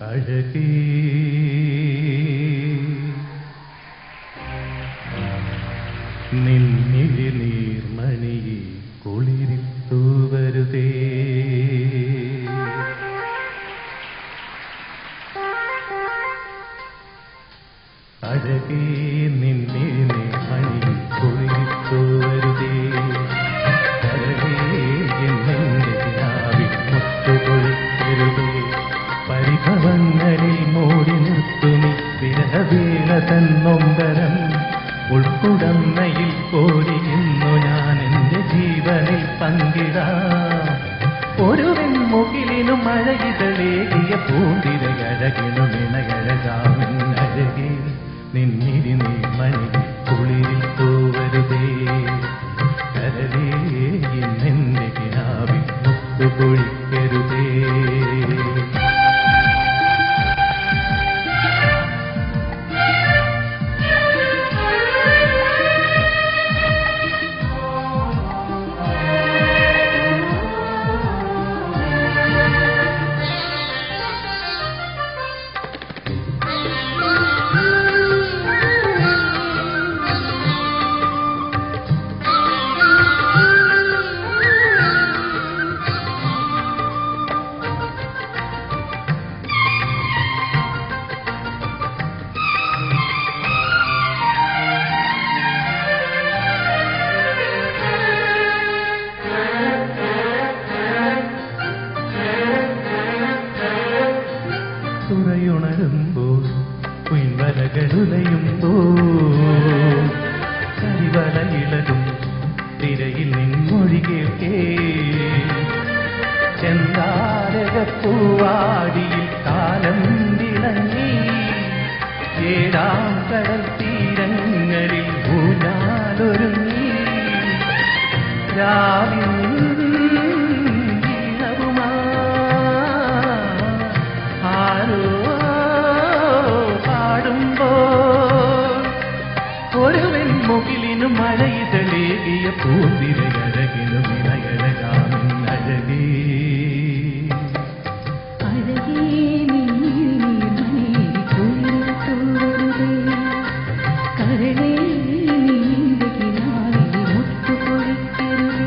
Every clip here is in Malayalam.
അഴകേ നിന്നിഴി നീർമണിയെ കുളിരിത്തു വരുതേ അഴകേ നിന്നിഴി നീർമണിയെ കുളിരിത്തു വരുതേ അഴകേ എന്നെ കിനാവിൽ മുത്തുകൊഴിക്കരുതേ പരിഭവങ്ങളിൽ മൂടി നിർത്തുമി വിരഹവേള തന്നൊമ്പരം ഉൾക്കുടന്നയിൽ കോരിയുന്നു ഞാൻ എന്റെ ജീവനിൽ പങ്കിടാം ഒരു വെൺമുകിലിനും മഴയിതളേകിയ പൂന്തിരയഴകിനും ഇണയഴകാമെന്നഴകേ നിന്നിരി നീർമണി കുളിരിൽ തൂവരുതേ കരളേ ഇന്നെന്റെ കിനാവിൽ മുത്തുകൊഴിക്കരുതേ തുറയുണരുമ്പോൾ കുയിൻവലകളുലയുമ്പോൾ കരിവലയിളകും തിരയിൽ നിന്നൊഴികെ ചെന്താരകപ്പൂവാടിയിൽ കാലം വിളങ്ങി ഏഴാം കടൽ തീരങ്ങളിൽ ഊഞ്ഞാലൊരുങ്ങി രാവിൽ മുകിലിനും മഴയിതളേകിയ പൂന്തിരയഴകിനും ഇണയഴകാമെന്നഴകേ അഴകേ നീർമണി കുളിർത്തു വരുതേ കരളേ നിന്റെ കിനാവിൽ മുത്തുകൊഴിക്കരുതേ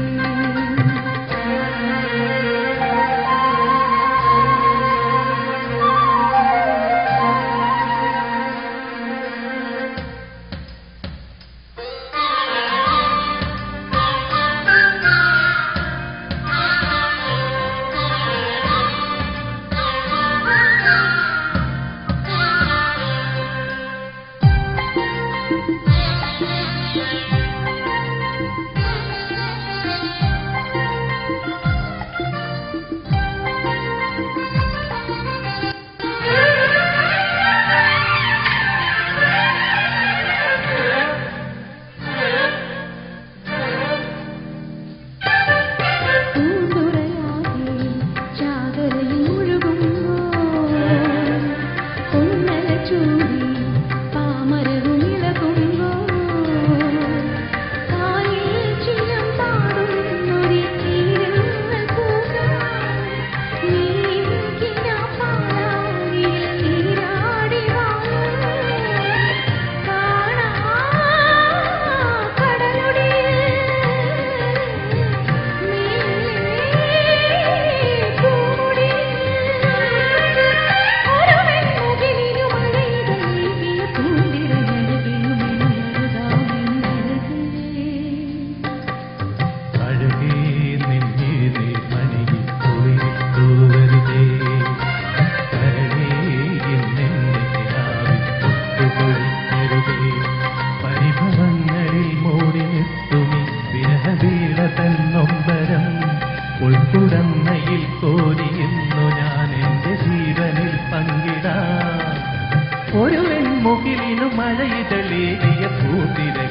പരിഭവങ്ങളിൽ മൂടി നിർത്തുമി വിരഹവീള തന്നൊമ്പരം ഉൾക്കുടന്നയിൽ കോരിയുന്നു ഞാൻ എന്റെ ജീവനിൽ പങ്കിടാം ഒരു വെൺമുകിലിനു മഴയിതളേകിയ പൂതിര